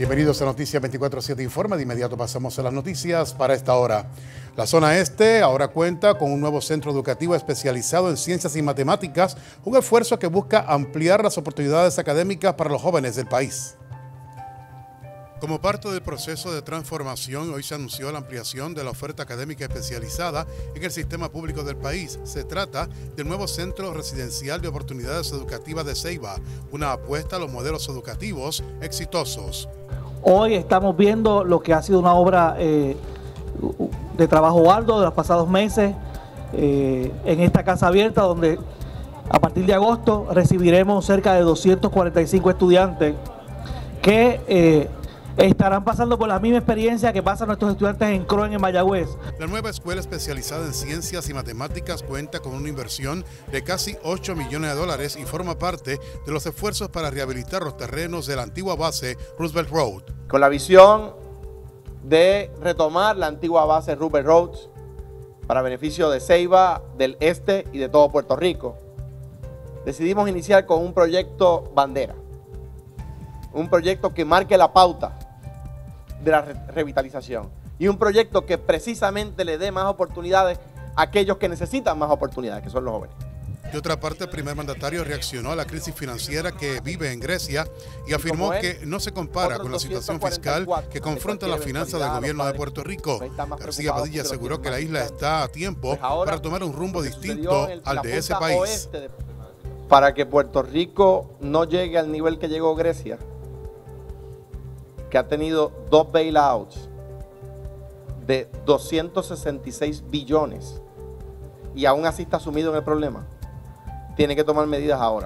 Bienvenidos a Noticias 24/7 Informa. De inmediato pasamos a las noticias para esta hora. La zona este ahora cuenta con un nuevo centro educativo especializado en ciencias y matemáticas, un esfuerzo que busca ampliar las oportunidades académicas para los jóvenes del país. Como parte del proceso de transformación, hoy se anunció la ampliación de la oferta académica especializada en el sistema público del país. Se trata del nuevo Centro Residencial de Oportunidades Educativas de Ceiba, una apuesta a los modelos educativos exitosos. Hoy estamos viendo lo que ha sido una obra de trabajo arduo de los pasados meses en esta casa abierta, donde a partir de agosto recibiremos cerca de 245 estudiantes que estarán pasando por la misma experiencia que pasan nuestros estudiantes en Croen, en Mayagüez. La nueva escuela especializada en ciencias y matemáticas cuenta con una inversión de casi $8 millones y forma parte de los esfuerzos para rehabilitar los terrenos de la antigua base Roosevelt Road. Con la visión de retomar la antigua base Roosevelt Road para beneficio de Ceiba, del este y de todo Puerto Rico, decidimos iniciar con un proyecto bandera, un proyecto que marque la pauta de la revitalización y un proyecto que precisamente le dé más oportunidades a aquellos que necesitan más oportunidades, que son los jóvenes. De otra parte, el primer mandatario reaccionó a la crisis financiera que vive en Grecia y afirmó que no se compara con la situación fiscal que confronta las finanzas del gobierno de Puerto Rico. García Padilla aseguró que la isla está a tiempo para tomar un rumbo distinto al de ese país. Para que Puerto Rico no llegue al nivel que llegó Grecia, que ha tenido 2 bailouts de 266 billones y aún así está sumido en el problema, tiene que tomar medidas ahora.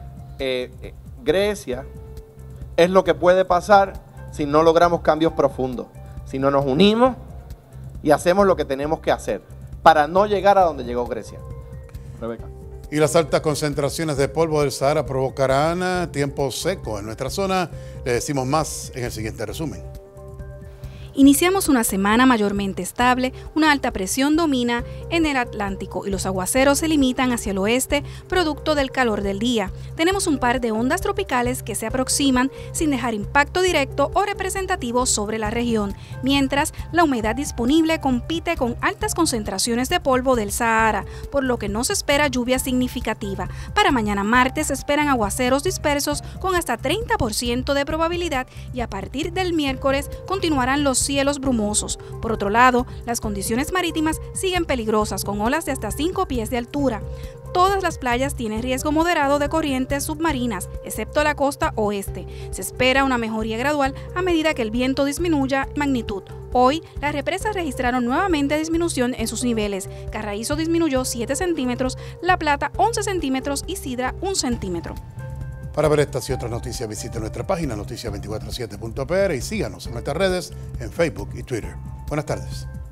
Grecia es lo que puede pasar si no logramos cambios profundos, si no nos unimos y hacemos lo que tenemos que hacer para no llegar a donde llegó Grecia. Rebeca. Y las altas concentraciones de polvo del Sahara provocarán tiempo seco en nuestra zona. Le decimos más en el siguiente resumen. Iniciamos una semana mayormente estable, una alta presión domina en el Atlántico y los aguaceros se limitan hacia el oeste, producto del calor del día. Tenemos un par de ondas tropicales que se aproximan sin dejar impacto directo o representativo sobre la región, mientras la humedad disponible compite con altas concentraciones de polvo del Sahara, por lo que no se espera lluvia significativa. Para mañana martes se esperan aguaceros dispersos con hasta 30% de probabilidad y a partir del miércoles continuarán los cielos brumosos. Por otro lado, las condiciones marítimas siguen peligrosas con olas de hasta 5 pies de altura. Todas las playas tienen riesgo moderado de corrientes submarinas, excepto la costa oeste. Se espera una mejoría gradual a medida que el viento disminuya en magnitud. Hoy, las represas registraron nuevamente disminución en sus niveles. Carraízo disminuyó 7 centímetros, La Plata 11 centímetros y Sidra 1 centímetro. Para ver estas y otras noticias, visite nuestra página noticia247.pr y síganos en nuestras redes en Facebook y Twitter. Buenas tardes.